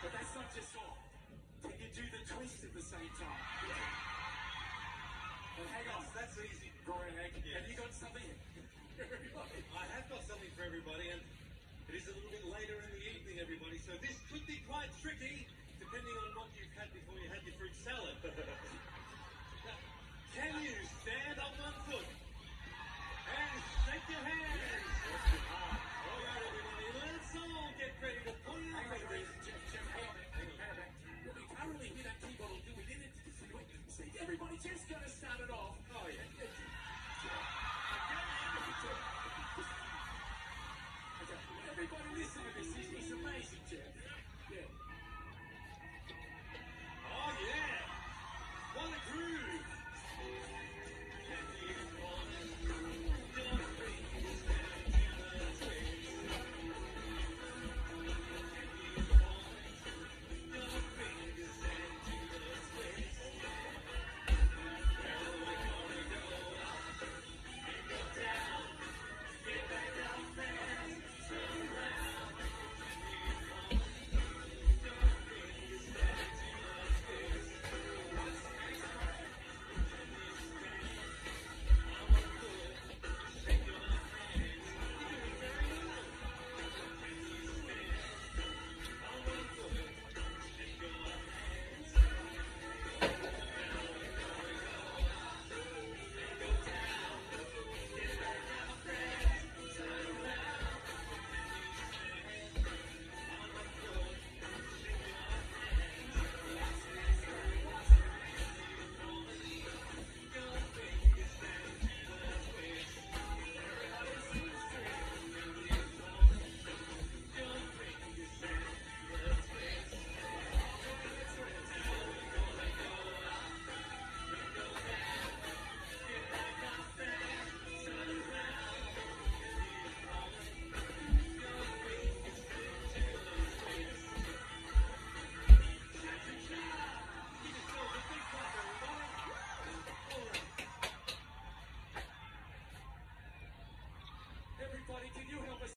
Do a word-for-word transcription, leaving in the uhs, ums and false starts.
But that's not just all. Can you do the twist at the same time? Yeah. And hang on, that's easy. Greg, yes. Have you got something for everybody? I have got something for everybody, and it is a little bit later in the evening, everybody, so this could be quite tricky, depending on what you've had before you had your fruit salad. Now, can you stand on one foot and shake your hands? All right, everybody, let's all get ready to pull your fingers. Jeff, Jeff, hang on, hang on, hang on. Well, we can't really hear that keyboard will do it in it. See, everybody just got to start it off. Oh, yeah. Okay, everybody listen to this. This is amazing, Jeff. Yeah. Oh, yeah. What a groove.